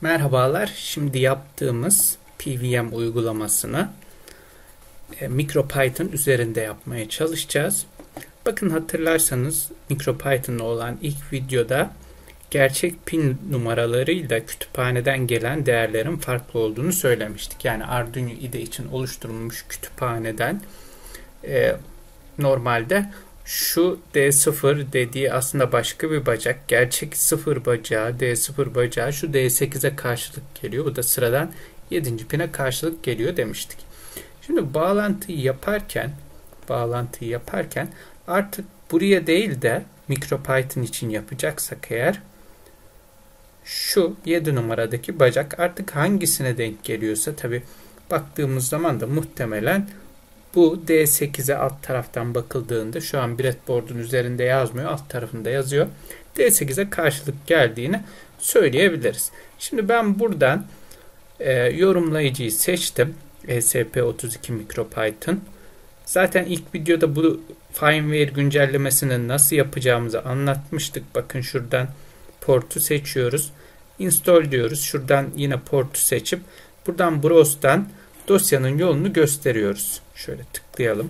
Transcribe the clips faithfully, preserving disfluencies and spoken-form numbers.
Merhabalar. Şimdi yaptığımız P V M uygulamasını e, MicroPython üzerinde yapmaya çalışacağız. Bakın hatırlarsanız MicroPython'la olan ilk videoda gerçek pin numaralarıyla kütüphaneden gelen değerlerin farklı olduğunu söylemiştik. Yani Arduino I D E için oluşturulmuş kütüphaneden e, normalde şu D sıfır dediği aslında başka bir bacak. Gerçek sıfır bacağı, D sıfır bacağı şu D sekize karşılık geliyor. Bu da sıradan yedinci pine karşılık geliyor demiştik. Şimdi bağlantıyı yaparken bağlantıyı yaparken artık buraya değil de MicroPython için yapacaksak eğer şu yedi numaradaki bacak artık hangisine denk geliyorsa, tabi baktığımız zaman da muhtemelen bu D sekize alt taraftan bakıldığında, şu an breadboard'un üzerinde yazmıyor, alt tarafında yazıyor. D sekize karşılık geldiğini söyleyebiliriz. Şimdi ben buradan e, yorumlayıcıyı seçtim. E S P otuz iki MicroPython. Zaten ilk videoda bu firmware güncellemesini nasıl yapacağımızı anlatmıştık. Bakın şuradan portu seçiyoruz. Install diyoruz. Şuradan yine portu seçip buradan browse'dan dosyanın yolunu gösteriyoruz. Şöyle tıklayalım.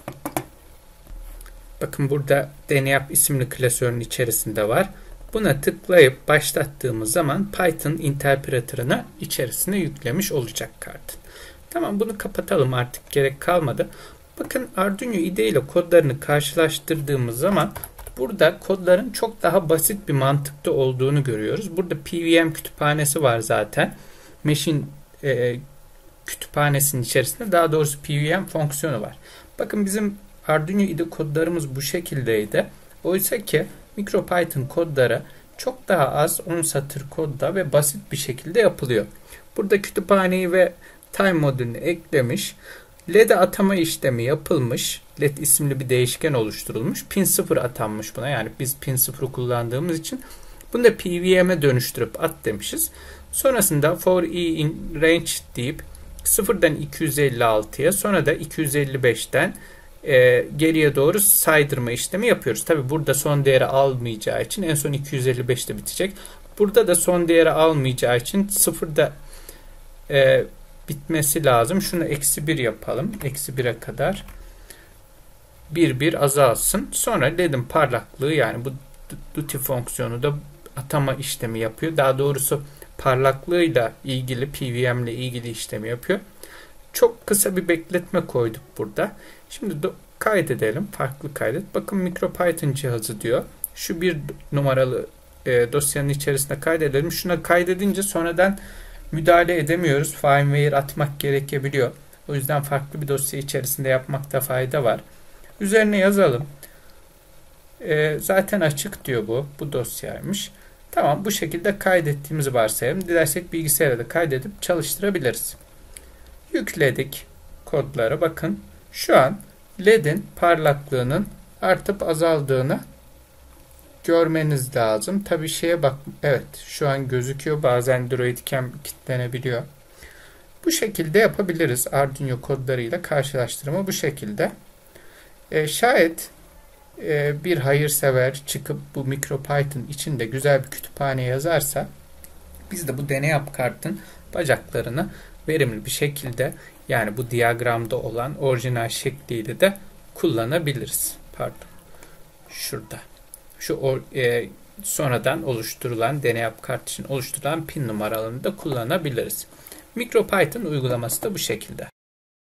Bakın burada DNApp isimli klasörün içerisinde var. Buna tıklayıp başlattığımız zaman Python interpreter'ını içerisine yüklemiş olacak kartın. Tamam, bunu kapatalım, artık gerek kalmadı. Bakın Arduino I D E ile kodlarını karşılaştırdığımız zaman burada kodların çok daha basit bir mantıkta olduğunu görüyoruz. Burada P V M kütüphanesi var zaten. Machine e, kütüphanesinin içerisinde, daha doğrusu P V M fonksiyonu var. Bakın bizim Arduino I D E kodlarımız bu şekildeydi. Oysa ki MicroPython kodları çok daha az, on satır kodda ve basit bir şekilde yapılıyor. Burada kütüphaneyi ve time modülünü eklemiş. L E D atama işlemi yapılmış. L E D isimli bir değişken oluşturulmuş. Pin sıfır atanmış buna. Yani biz pin sıfırı kullandığımız için bunu da P V M'e dönüştürüp at demişiz. Sonrasında for i in range deyip sıfırdan iki yüz elli altıya, sonra da iki yüz elli beşten e, geriye doğru saydırma işlemi yapıyoruz. Tabi burada son değeri almayacağı için en son iki yüz elli beşte bitecek. Burada da son değeri almayacağı için sıfırda e, bitmesi lazım. Şunu eksi bir yapalım. Eksi bire kadar bir bir azalsın. Sonra L E D'in parlaklığı, yani bu duty fonksiyonu da atama işlemi yapıyor. Daha doğrusu parlaklığıyla ilgili, P V M ile ilgili işlemi yapıyor. Çok kısa bir bekletme koyduk burada. Şimdi kaydedelim. Farklı kaydet. Bakın MicroPython cihazı diyor. Şu bir numaralı e, dosyanın içerisinde kaydedelim. Şuna kaydedince sonradan müdahale edemiyoruz. Firmware atmak gerekebiliyor. O yüzden farklı bir dosya içerisinde yapmakta fayda var. Üzerine yazalım. E, zaten açık diyor bu. Bu dosyaymış. Tamam, bu şekilde kaydettiğimizi varsayalım. Dilersek bilgisayara da kaydedip çalıştırabiliriz. Yükledik kodları. Bakın şu an L E D'in parlaklığının artıp azaldığını görmeniz lazım. Tabii şeye bak, evet şu an gözüküyor. Bazen Droidcam kilitlenebiliyor. Bu şekilde yapabiliriz. Arduino kodlarıyla karşılaştırma bu şekilde. E, şayet e, bir hayırsever çıkıp bu MicroPython içinde güzel bir kütüphane yazarsa, biz de bu DNApp kartın bacaklarını verimli bir şekilde, yani bu diyagramda olan orijinal şekliyle de kullanabiliriz. Pardon. Şurada. Şu o, e, sonradan oluşturulan DNApp kart için oluşturulan pin numaralarını da kullanabiliriz. MicroPython uygulaması da bu şekilde.